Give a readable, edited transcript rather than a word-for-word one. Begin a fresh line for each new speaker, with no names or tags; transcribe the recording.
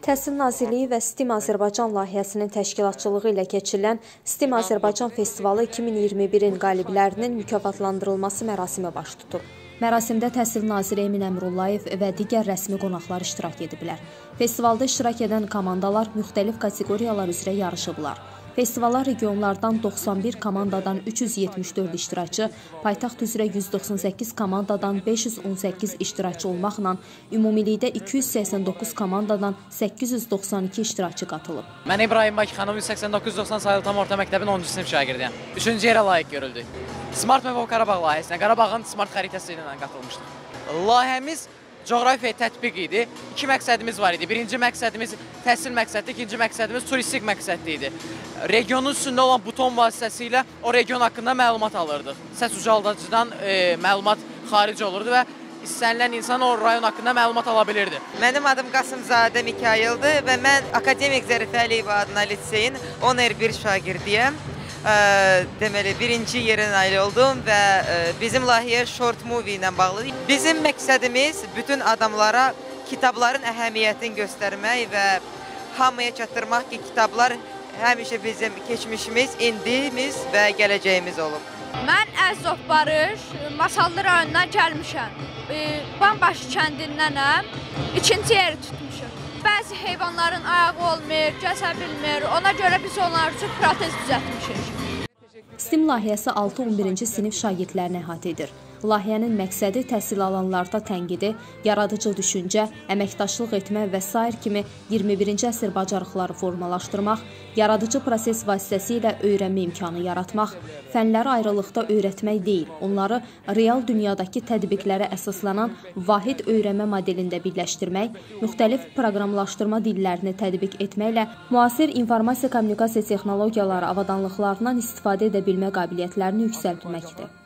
Təhsil Nazirliyi və STEAM Azərbaycan layihəsinin təşkilatçılığı ilə keçirilən STEAM Azərbaycan Festivalı 2021-in qaliblərinin mükafatlandırılması mərasimi baş tutub. Mərasimdə Təhsil Naziri Emin Əmrullayev və digər rəsmi qonaqlar iştirak ediblər. Festivalda iştirak edən komandalar müxtəlif kateqoriyalar üzrə yarışıblar. Festivala regionlardan 91 komandadan 374 iştirakçı, paytaxt üzrə 198 komandadan 518 iştirakçı olmaqla ümumilikdə 289 komandadan 892 iştirakçı qatılıb.
Mən İbrahim Bakıxanov 189-90 sayılı tam orta məktəbin 10-cu sinif şagirdiyəm. 3-cü yerə layiq görüldük. Smart Mevov Qarabağ layihəsinə Qarabağın smart xəritəsi ilə qatılmışdıq. Layihəmiz coğrafiya tətbiq idi. İki məqsədimiz var idi. Birinci məqsədimiz təhsil məqsədi, ikinci məqsədimiz turistik məqsədli idi. Regionun üstündə olan buton vasitəsilə o region haqqında məlumat alırdıq. Səs ucaldacıdan məlumat xaric olurdu və istənilən insan o rayon haqqında məlumat ala bilirdi.
Mənim adım Qasımzadə Mikayıldır və mən Akademik Zərifə Əliyev adına liseyin 10R1 şagirdiyəm. Deməli, birinci yerə nail oldum və bizim layihə short movie ilə bağlıdır. Bizim məqsədimiz bütün adamlara kitabların əhəmiyyətini göstərmək və hamıya çatdırmaq ki, kitablar həmişə bizim keçmişimiz, indimiz və gələcəyimiz olub.
Mən Əzov Barış, Masallı rayonundan gəlmişəm. Bambaşı kəndindənəm, ikinci yeri tutmuşum. Bəzi heyvanların ayağı olmur, gəsə bilmir, ona görə biz onlar üçün protez düzəltmişik.
STEAM layihəsi 6-11-ci sinif şagirdlərini əhatə edir. Layihənin məqsədi təhsil alanlarda tənqidi, yaradıcı düşüncə, əməkdaşlıq etmə və sair kimi 21-ci əsr bacarıqları formalaşdırmaq, yaradıcı proses vasitəsilə öyrənmə imkanı yaratmaq, fənləri ayrılıqda öyrətmək deyil, onları real dünyadakı tətbiqlərə əsaslanan vahid öyrənmə modelində birləşdirmək, müxtəlif proqramlaşdırma dillərini tətbiq etməklə müasir informasiya kommunikasiya texnologiyaları avadanlıqlarından istifadə edə bilmə qabiliyyətlərini yüksəltməkdir.